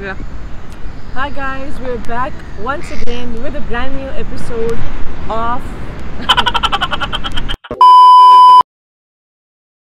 Yeah. Hi guys, we're back once again with a brand new episode of